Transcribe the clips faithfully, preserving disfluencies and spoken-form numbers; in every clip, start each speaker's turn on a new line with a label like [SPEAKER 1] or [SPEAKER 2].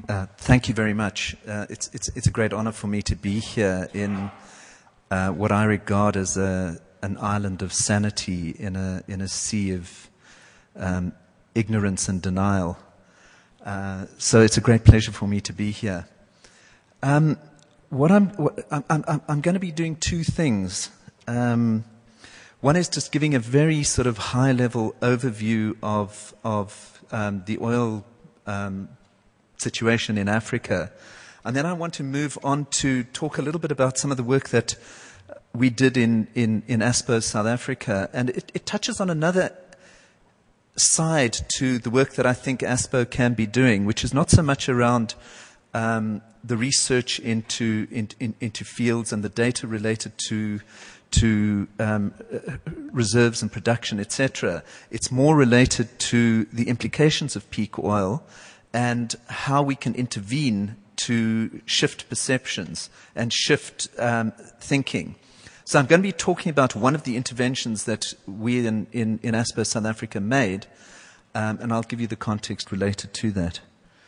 [SPEAKER 1] Uh, thank you very much. Uh, it's, it's, it's a great honor for me to be here in uh, what I regard as a, an island of sanity in a, in a sea of um, ignorance and denial. Uh, so it's a great pleasure for me to be here. Um, what I'm, what, I'm, I'm, I'm going to be doing two things. Um, one is just giving a very sort of high-level overview of, of um, the oil um, situation in Africa. And then I want to move on to talk a little bit about some of the work that we did in, in, in ASPO South Africa. And it, it touches on another side to the work that I think ASPO can be doing, which is not so much around um, the research into, in, in, into fields and the data related to to um, reserves and production, et cetera. It's more related to the implications of peak oil and how we can intervene to shift perceptions and shift um, thinking. So I'm going to be talking about one of the interventions that we in, in, in ASPO South Africa made, um, and I'll give you the context related to that.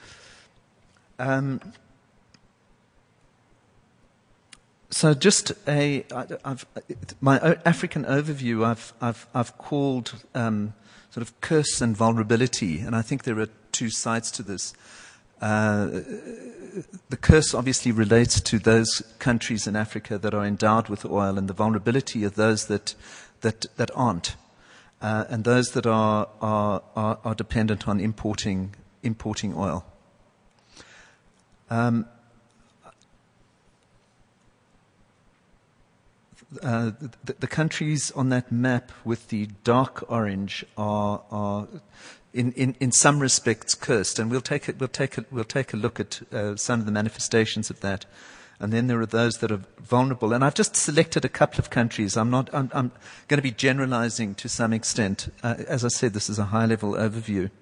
[SPEAKER 1] Um, so just a, I, I've, my African overview I've, I've, I've called um, sort of curse and vulnerability, and I think there are two sides to this. Uh, the curse obviously relates to those countries in Africa that are endowed with oil, and the vulnerability of those that that that aren't, uh, and those that are, are are are dependent on importing importing oil. Um, uh, the, the countries on that map with the dark orange are are In, in, in some respects cursed, and we'll take a, we'll take a, we'll take a look at uh, some of the manifestations of that, and then there are those that are vulnerable. And I've just selected a couple of countries. I'm not. I'm, I'm going to be generalizing to some extent. Uh, as I said, this is a high-level overview.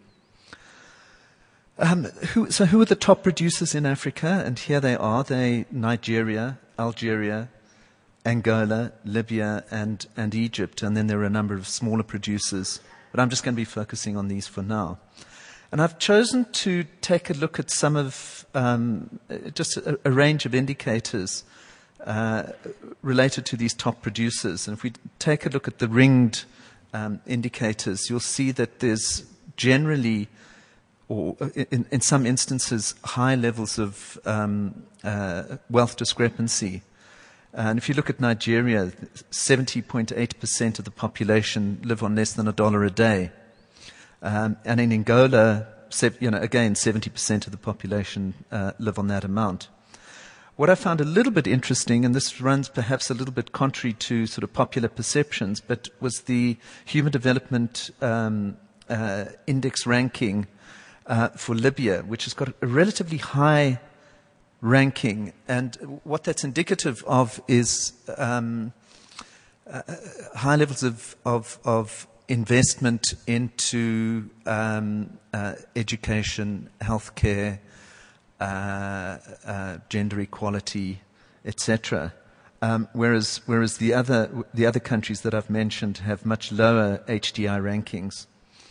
[SPEAKER 1] Um, who, so, who are the top producers in Africa? And here they are. They Nigeria, Algeria, Angola, Libya, and and Egypt. And then there are a number of smaller producers. But I'm just going to be focusing on these for now. And I've chosen to take a look at some of, um, just a, a range of indicators uh, related to these top producers. And if we take a look at the ringed um, indicators, you'll see that there's generally, or in, in some instances, high levels of um, uh, wealth discrepancy. And if you look at Nigeria, seventy point eight percent of the population live on less than a dollar a day. Um, and in Angola, you know, again, seventy percent of the population uh, live on that amount. What I found a little bit interesting, and this runs perhaps a little bit contrary to sort of popular perceptions, but was the Human Development um, uh, Index ranking uh, for Libya, which has got a relatively high ranking, and what that's indicative of is um, uh, high levels of, of, of investment into um, uh, education, healthcare, uh, uh, gender equality, et cetera. Um, whereas, whereas the other the other countries that I've mentioned have much lower H D I rankings.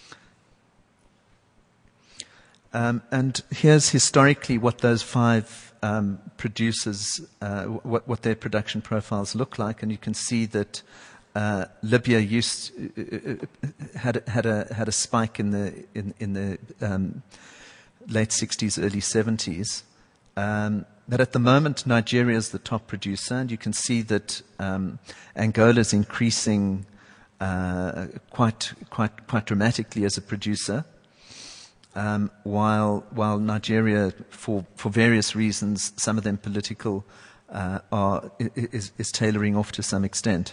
[SPEAKER 1] Um, and here's historically what those five Um, producers, uh, what, what their production profiles look like, and you can see that uh, Libya used uh, had had a had a spike in the in in the um, late sixties, early seventies. Um, but at the moment, Nigeria is the top producer, and you can see that um, Angola is increasing uh, quite quite quite dramatically as a producer. Um, while while Nigeria, for, for various reasons, some of them political, uh, are is, is tailoring off to some extent.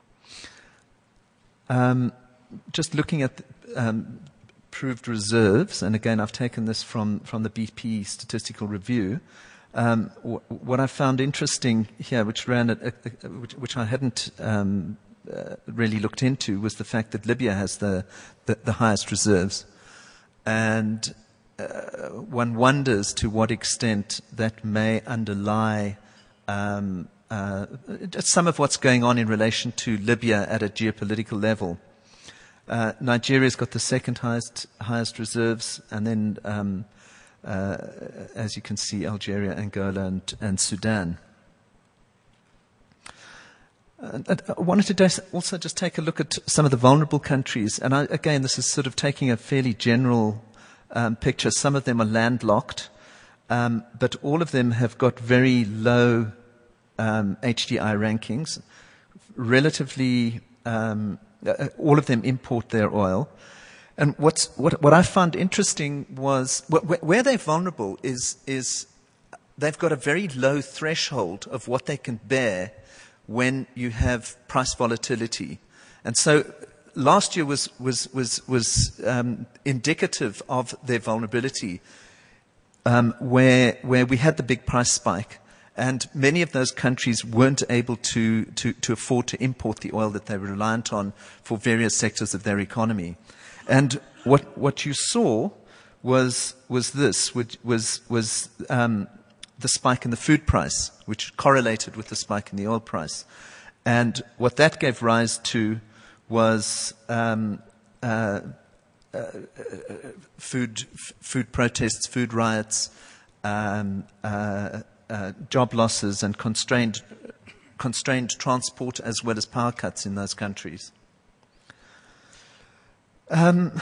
[SPEAKER 1] Um, just looking at um, proved reserves, and again I've taken this from, from the B P Statistical Review. Um, w- what I found interesting here, which ran at, uh, which, which I hadn't um, uh, really looked into, was the fact that Libya has the the, the highest reserves. And uh, one wonders to what extent that may underlie um, uh, some of what's going on in relation to Libya at a geopolitical level. Uh, Nigeria's got the second highest highest reserves, and then um, uh, as you can see, Algeria, Angola, and, and Sudan. And I wanted to also just take a look at some of the vulnerable countries. And I, again, this is sort of taking a fairly general um, picture. Some of them are landlocked, um, but all of them have got very low um, H D I rankings. Relatively, um, uh, all of them import their oil. And what's, what, what I found interesting was wh- where they're vulnerable is, is they've got a very low threshold of what they can bear when you have price volatility. And so last year was, was, was, was um, indicative of their vulnerability, um, where, where we had the big price spike. And many of those countries weren't able to, to, to afford to import the oil that they were reliant on for various sectors of their economy. And what, what you saw was, was this, which was, was um, the spike in the food price, which correlated with the spike in the oil price. And what that gave rise to was um, uh, uh, food, f- food protests, food riots, um, uh, uh, job losses, and constrained, constrained transport, as well as power cuts in those countries. Um,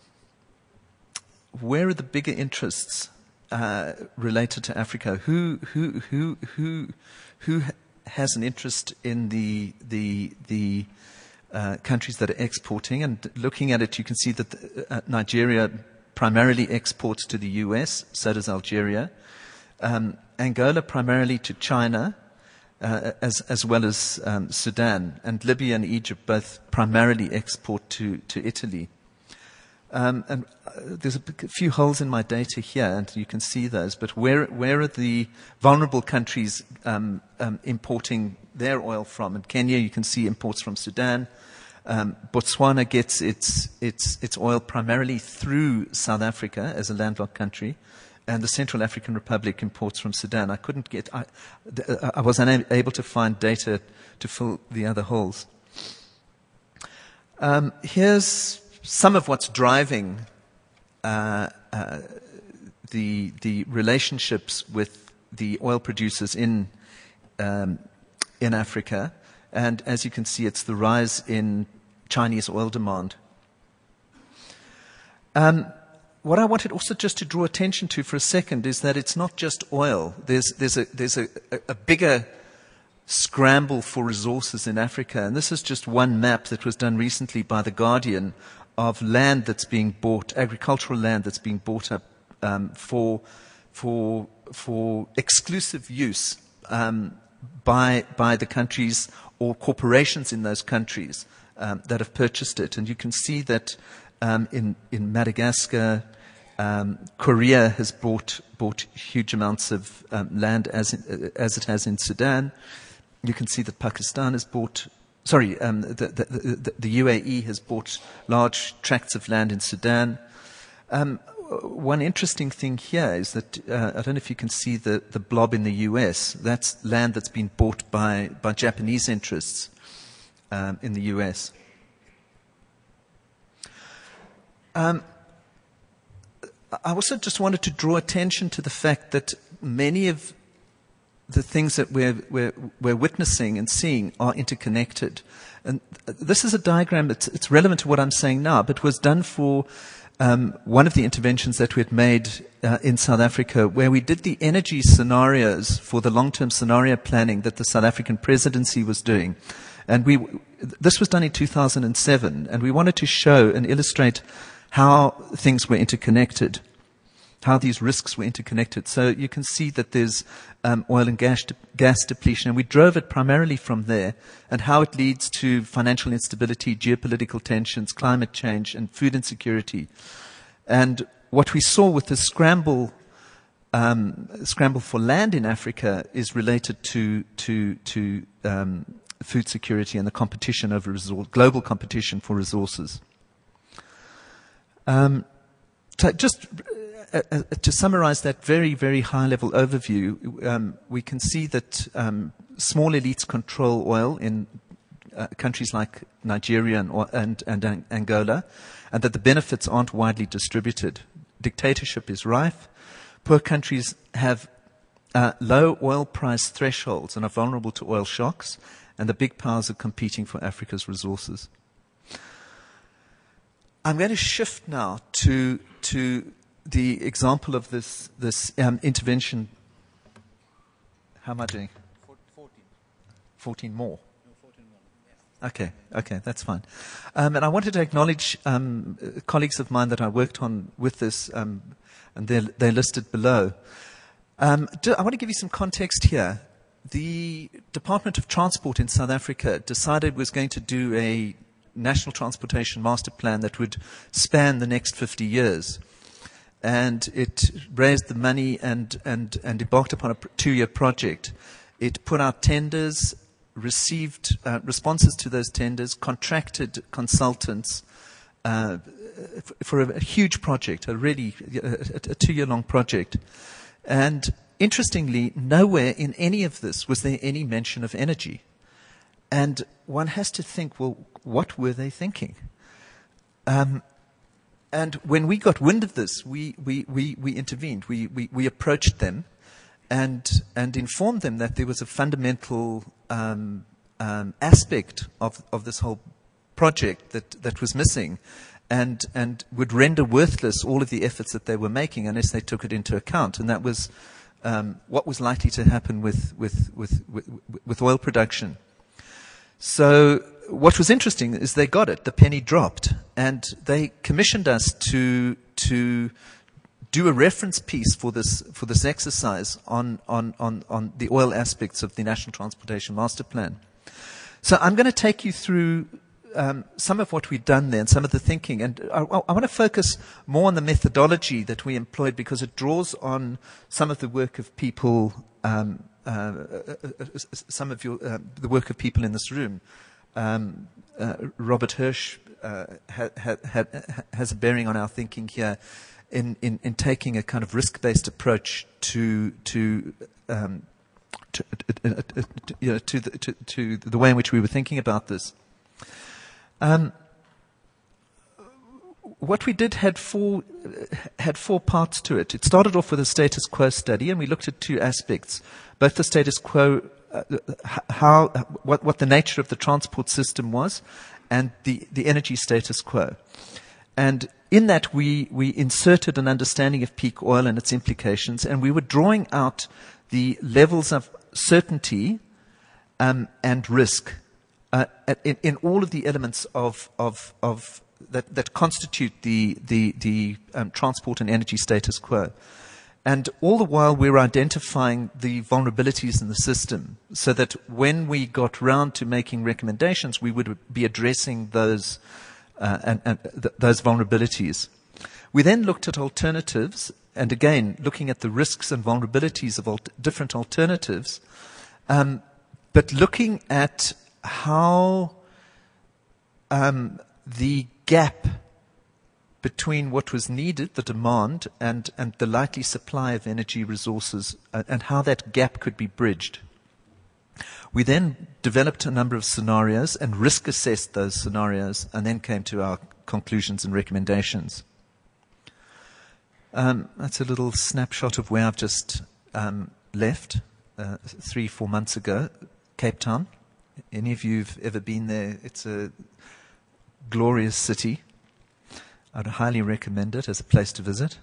[SPEAKER 1] where are the bigger interests uh, related to Africa? Who who who who who has an interest in the the the uh, countries that are exporting? And looking at it, you can see that the, uh, Nigeria primarily exports to the U S. So does Algeria. Um, Angola primarily to China. Uh, as, as well as um, Sudan, and Libya and Egypt both primarily export to, to Italy. Um, and uh, there's a, big, a few holes in my data here, and you can see those, but where, where are the vulnerable countries um, um, importing their oil from? In Kenya, you can see imports from Sudan. Um, Botswana gets its, its, its oil primarily through South Africa as a landlocked country. And the Central African Republic imports from Sudan. I couldn't get, I, I was unable to find data to fill the other holes. Um, here's some of what's driving uh, uh, the, the relationships with the oil producers in, um, in Africa. And as you can see, it's the rise in Chinese oil demand. Um, What I wanted also just to draw attention to for a second is that it's not just oil. There's, there's, a, there's a, a bigger scramble for resources in Africa. And this is just one map that was done recently by The Guardian of land that's being bought, agricultural land that's being bought up um, for, for, for exclusive use um, by, by the countries or corporations in those countries um, that have purchased it. And you can see that Um, in, in Madagascar, um, Korea has bought, bought huge amounts of um, land as, in, as it has in Sudan. You can see that Pakistan has bought, sorry, um, the, the, the, the U A E has bought large tracts of land in Sudan. Um, one interesting thing here is that, uh, I don't know if you can see the, the blob in the U S. That's land that's been bought by, by Japanese interests um, in the U S. Um, I also just wanted to draw attention to the fact that many of the things that we're, we're, we're witnessing and seeing are interconnected. And this is a diagram that's it's relevant to what I'm saying now, but was done for um, one of the interventions that we had made uh, in South Africa, where we did the energy scenarios for the long-term scenario planning that the South African presidency was doing. And we, this was done in two thousand seven, and we wanted to show and illustrate how things were interconnected, how these risks were interconnected. So you can see that there's um, oil and gas, de- gas depletion, and we drove it primarily from there, and how it leads to financial instability, geopolitical tensions, climate change, and food insecurity. And what we saw with the scramble, um, scramble for land in Africa is related to to to um, food security and the competition over resource, global competition for resources. Um, so just uh, uh, to summarize that very, very high-level overview, um, we can see that um, small elites control oil in uh, countries like Nigeria and, and, and Angola, and that the benefits aren't widely distributed. Dictatorship is rife. Poor countries have uh, low oil price thresholds and are vulnerable to oil shocks, and the big powers are competing for Africa's resources. I'm going to shift now to to the example of this this um, intervention. How am I doing?
[SPEAKER 2] fourteen.
[SPEAKER 1] fourteen more.
[SPEAKER 2] No, fourteen more. Yes.
[SPEAKER 1] Okay, okay, that's fine. Um, and I wanted to acknowledge um, colleagues of mine that I worked on with this, um, and they're, they're listed below. Um, do, I want to give you some context here. The Department of Transport in South Africa decided it was going to do a national transportation master plan that would span the next fifty years. And it raised the money and, and, and embarked upon a two-year project. It put out tenders, received uh, responses to those tenders, contracted consultants uh, for a, a huge project, a really a, a two-year-long project. And interestingly, nowhere in any of this was there any mention of energy. And one has to think, well, what were they thinking? Um, and when we got wind of this, we, we, we, we intervened. We, we, we approached them and, and informed them that there was a fundamental um, um, aspect of, of this whole project that, that was missing and, and would render worthless all of the efforts that they were making unless they took it into account. And that was um, what was likely to happen with, with, with, with, with oil production. So what was interesting is they got it. The penny dropped. And they commissioned us to, to do a reference piece for this, for this exercise on, on, on, on the oil aspects of the National Transportation Master Plan. So I'm going to take you through um, some of what we've done there and some of the thinking. And I, I want to focus more on the methodology that we employed because it draws on some of the work of people um, Uh, some of your, uh, the work of people in this room. Um, uh, Robert Hirsch uh, ha, ha, ha, has a bearing on our thinking here in, in, in taking a kind of risk-based approach to to, um, to, uh, uh, uh, to, you know, to, the, to, to the way in which we were thinking about this. Um, What we did had four, had four parts to it. It started off with a status quo study, and we looked at two aspects. Both the status quo, uh, how, what, what the nature of the transport system was, and the, the energy status quo. And in that, we, we inserted an understanding of peak oil and its implications, and we were drawing out the levels of certainty um, and risk uh, in, in all of the elements of, of, of That, that constitute the, the, the um, transport and energy status quo. And all the while we're identifying the vulnerabilities in the system so that when we got round to making recommendations, we would be addressing those, uh, and, and th those vulnerabilities. We then looked at alternatives, and again, looking at the risks and vulnerabilities of al different alternatives, um, but looking at how um, the gap between what was needed, the demand, and, and the likely supply of energy resources, uh, and how that gap could be bridged. We then developed a number of scenarios and risk assessed those scenarios and then came to our conclusions and recommendations. Um, that's a little snapshot of where I've just um, left uh, three, four months ago, Cape Town. Any of you who've ever been there, it's a glorious city. I'd highly recommend it as a place to visit.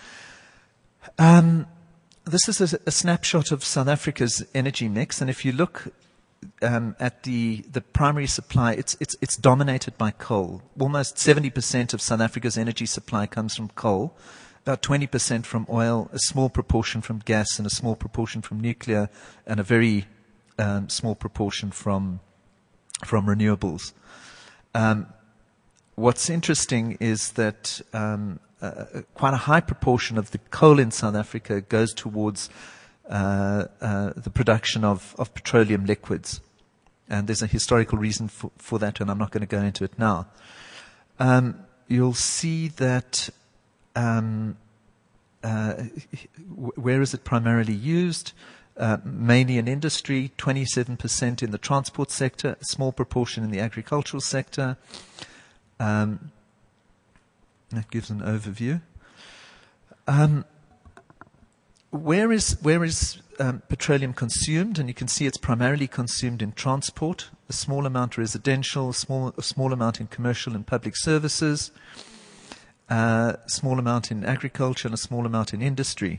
[SPEAKER 1] Um, this is a, a snapshot of South Africa's energy mix, and if you look um, at the, the primary supply, it's, it's, it's dominated by coal. Almost seventy percent of South Africa's energy supply comes from coal, about twenty percent from oil, a small proportion from gas, and a small proportion from nuclear, and a very um, small proportion from, from renewables. Um, What's interesting is that um, uh, quite a high proportion of the coal in South Africa goes towards uh, uh, the production of, of petroleum liquids. And there's a historical reason for, for that, and I'm not going to go into it now. Um, you'll see that um, uh, where is it primarily used? Uh, mainly in industry, twenty-seven percent in the transport sector, a small proportion in the agricultural sector. Um, that gives an overview. Um, where is where is um, petroleum consumed? And you can see it's primarily consumed in transport, a small amount residential, a small a small amount in commercial and public services, a uh, small amount in agriculture, and a small amount in industry.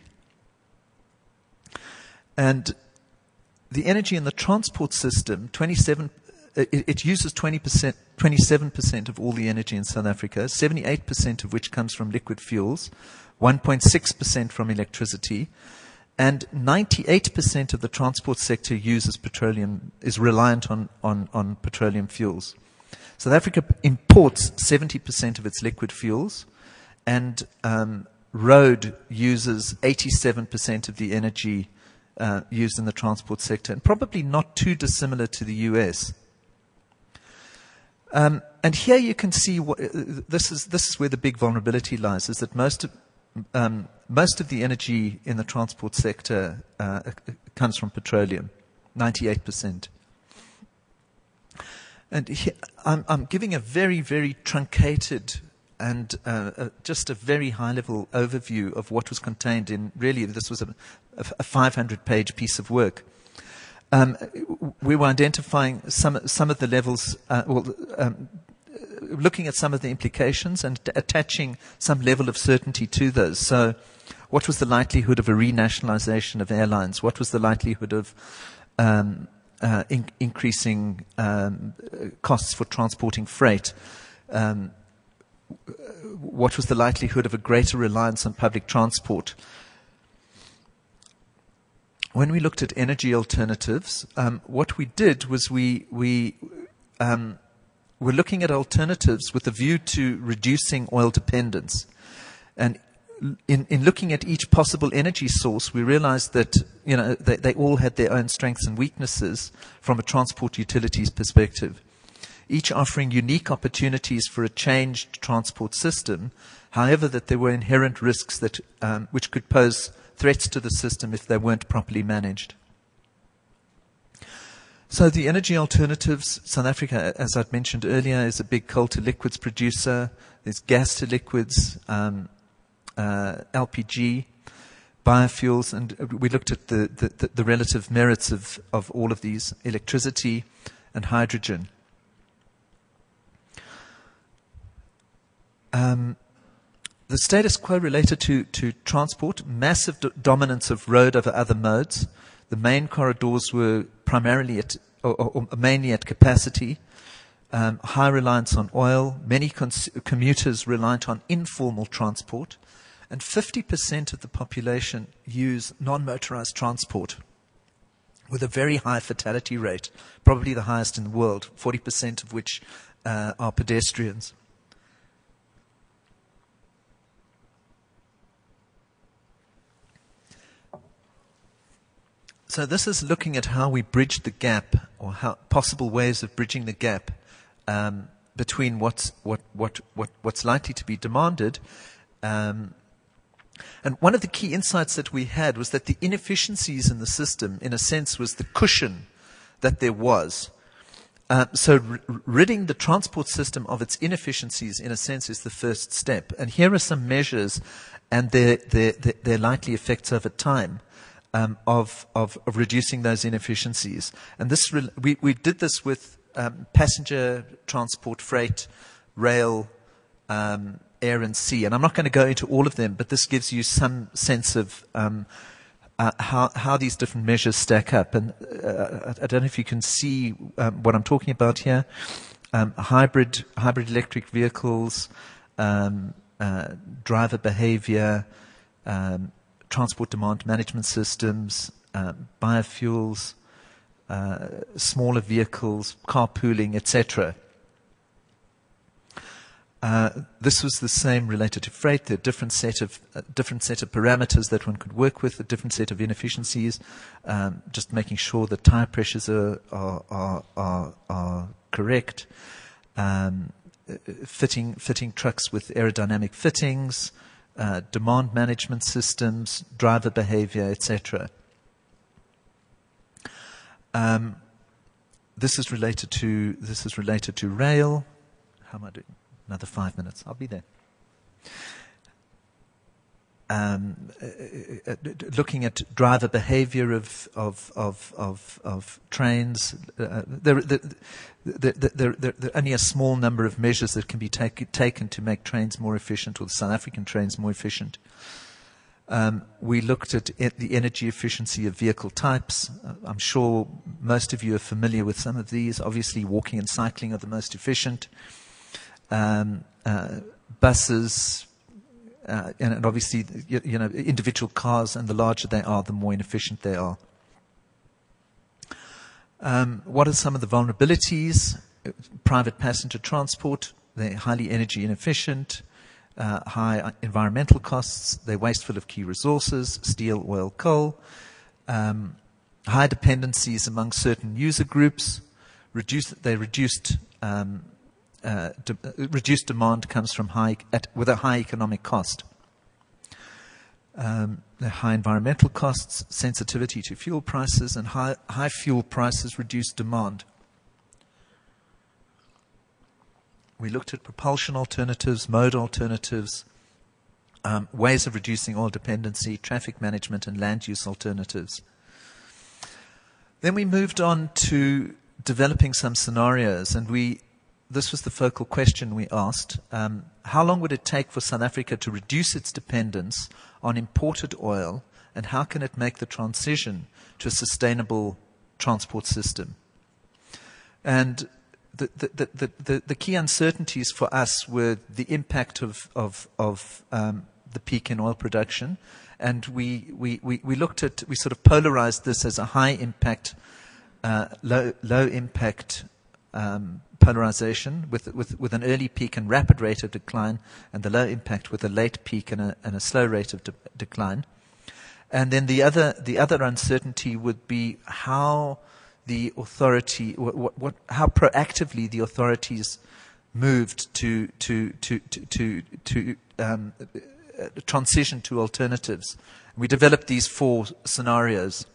[SPEAKER 1] And the energy in the transport system, twenty-seven, it, it uses twenty percent, twenty-seven percent of all the energy in South Africa, seventy-eight percent of which comes from liquid fuels, one point six percent from electricity, and ninety-eight percent of the transport sector uses petroleum, is reliant on, on, on petroleum fuels. South Africa imports seventy percent of its liquid fuels, and um, road uses eighty-seven percent of the energy uh, used in the transport sector, and probably not too dissimilar to the U S. Um, and here you can see what, uh, this is this is where the big vulnerability lies, is that most of um, most of the energy in the transport sector uh, comes from petroleum, ninety-eight percent. And here, I'm, I'm giving a very, very truncated and uh, uh, just a very high-level overview of what was contained in, really, this was a, a five hundred page piece of work. Um, we were identifying some, some of the levels, uh, well, um, looking at some of the implications and attaching some level of certainty to those. So what was the likelihood of a renationalization of airlines? What was the likelihood of um, uh, in, increasing um, costs for transporting freight? Um, what was the likelihood of a greater reliance on public transport? When we looked at energy alternatives, um, what we did was we, we um, were looking at alternatives with a view to reducing oil dependence. And in, in looking at each possible energy source, we realized that, you know, they, they all had their own strengths and weaknesses from a transport utilities perspective, each offering unique opportunities for a changed transport system, however that there were inherent risks that, um, which could pose threats to the system if they weren't properly managed. So the energy alternatives, South Africa, as I'd mentioned earlier, is a big coal to liquids producer. There's gas to liquids, um, uh, L P G, biofuels, and we looked at the, the, the relative merits of, of all of these, electricity and hydrogen. Um, the status quo related to, to transport, massive do dominance of road over other modes. The main corridors were primarily at, or, or mainly at capacity, um, high reliance on oil, many commuters reliant on informal transport, and fifty percent of the population use non-motorized transport with a very high fatality rate, probably the highest in the world, forty percent of which uh, are pedestrians. So this is looking at how we bridge the gap, or how possible ways of bridging the gap um, between what's what what what what's likely to be demanded. Um, and one of the key insights that we had was that the inefficiencies in the system, in a sense, was the cushion that there was. Uh, so r ridding the transport system of its inefficiencies, in a sense, is the first step. And here are some measures and their their their, their likely effects over time. Um, of, of, of reducing those inefficiencies. And this re we, we did this with um, passenger transport, freight, rail, um, air and sea. And I'm not going to go into all of them, but this gives you some sense of um, uh, how, how these different measures stack up. And uh, I don't know if you can see um, what I'm talking about here. Um, hybrid, hybrid electric vehicles, um, uh, driver behavior, um, transport demand management systems, uh, biofuels, uh, smaller vehicles, carpooling, et cetera. Uh, this was the same related to freight. There are different set of uh, different set of parameters that one could work with, a different set of inefficiencies. Um, just making sure that tire pressures are are are, are, are correct. Um, fitting fitting trucks with aerodynamic fittings. Uh, demand management systems, driver behavior, et cetera. Um, this is related to this is related to rail. How am I doing? Another five minutes. I'll be there. um, uh, uh, looking at driver behavior of, of, of, of, of trains. Uh, there, there, there, there, there, there are only a small number of measures that can be take, taken to make trains more efficient, or the South African trains more efficient. Um, we looked at e- the energy efficiency of vehicle types. Uh, I'm sure most of you are familiar with some of these. Obviously, walking and cycling are the most efficient. Um, uh, buses, uh, and, and obviously, you, you know, individual cars, and the larger they are, the more inefficient they are. Um, what are some of the vulnerabilities? Private passenger transport, they're highly energy inefficient. Uh, high environmental costs, they're wasteful of key resources, steel, oil, coal, um, high dependencies among certain user groups, reduce, they reduced, um, uh, de- reduced demand comes from high, at, with a high economic cost. Um, the high environmental costs, sensitivity to fuel prices, and high, high fuel prices reduce demand. We looked at propulsion alternatives, mode alternatives, um, ways of reducing oil dependency, traffic management, and land use alternatives. Then we moved on to developing some scenarios, and we, this was the focal question we asked. Um, how long would it take for South Africa to reduce its dependence on imported oil, and how can it make the transition to a sustainable transport system? And The, the, the, the, the key uncertainties for us were the impact of, of, of um, the peak in oil production. And we, we, we, we looked at, we sort of polarized this as a high impact, uh, low, low impact um, polarization with, with, with an early peak and rapid rate of decline, and the low impact with a late peak and a, and a slow rate of de- decline. And then the other, the other uncertainty would be how the authority, what, what, how proactively the authorities moved to to to to to, to um, transition to alternatives. We developed these four scenarios,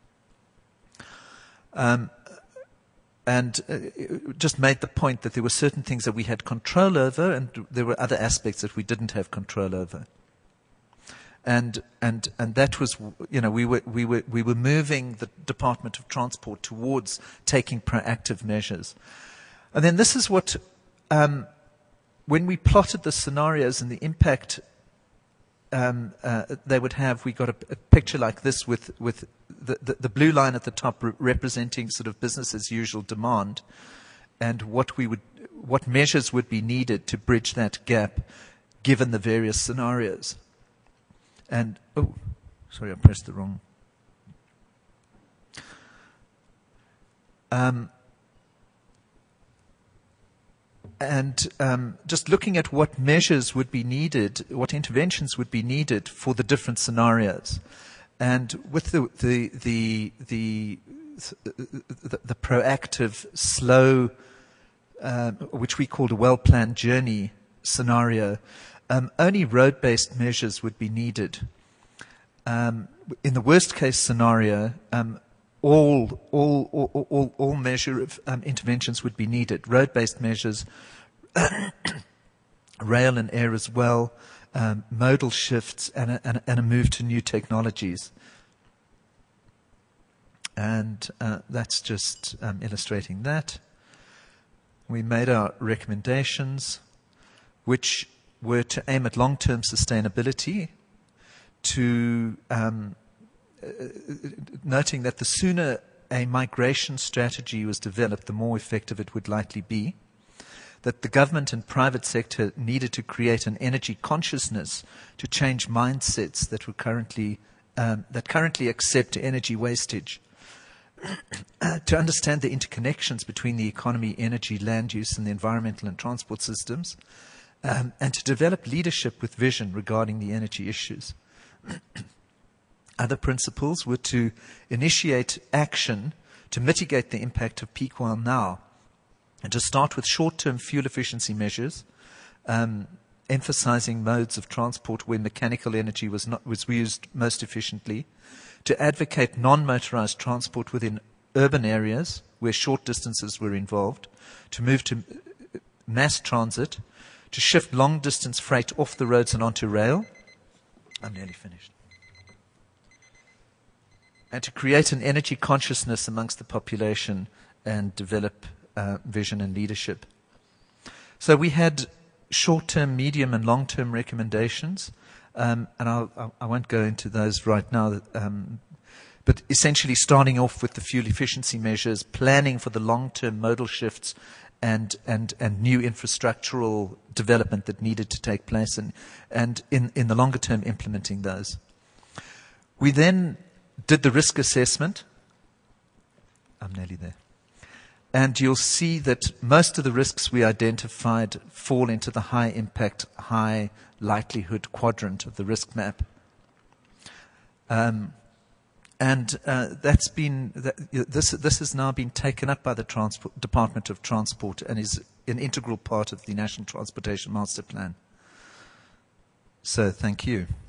[SPEAKER 1] um, and uh, just made the point that there were certain things that we had control over, and there were other aspects that we didn't have control over. And and and that was, you know, we were we were we were moving the Department of Transport towards taking proactive measures. And then this is what, um, when we plotted the scenarios and the impact um, uh, they would have, we got a, a picture like this with with the, the, the blue line at the top re- representing sort of business as usual demand, and what we would what measures would be needed to bridge that gap, given the various scenarios. And, oh, sorry, I pressed the wrong. Um, and um, just looking at what measures would be needed, what interventions would be needed for the different scenarios. And with the, the, the, the, the, the proactive, slow, uh, which we called a well-planned journey scenario, Um, only road-based measures would be needed. Um, in the worst-case scenario, um, all, all, all, all, all measure of um, interventions would be needed. Road-based measures, rail and air as well, um, modal shifts, and a, and, a, and a move to new technologies. And uh, that's just um, illustrating that. We made our recommendations, which were to aim at long-term sustainability, to um, uh, noting that the sooner a migration strategy was developed, the more effective it would likely be, that the government and private sector needed to create an energy consciousness to change mindsets that were currently um, that currently accept energy wastage, uh, to understand the interconnections between the economy, energy, land use, and the environmental and transport systems, Um, and to develop leadership with vision regarding the energy issues. Other principles were to initiate action to mitigate the impact of peak oil now, and to start with short-term fuel efficiency measures, um, emphasizing modes of transport where mechanical energy was not was used most efficiently, to advocate non-motorized transport within urban areas where short distances were involved, to move to mass transit, to shift long-distance freight off the roads and onto rail, I'm nearly finished. And to create an energy consciousness amongst the population and develop uh, vision and leadership. So we had short-term, medium, and long-term recommendations, um, and I'll, I'll, I won't go into those right now, um, but essentially starting off with the fuel efficiency measures, planning for the long-term modal shifts and, and, and new infrastructural development that needed to take place, and, and in, in the longer term implementing those. We then did the risk assessment. I'm nearly there. And you'll see that most of the risks we identified fall into the high impact, high likelihood quadrant of the risk map. Um, and uh, that's been, that, this, this has now been taken up by the Transport, Department of Transport and is an integral part of the National Transportation Master Plan. So thank you.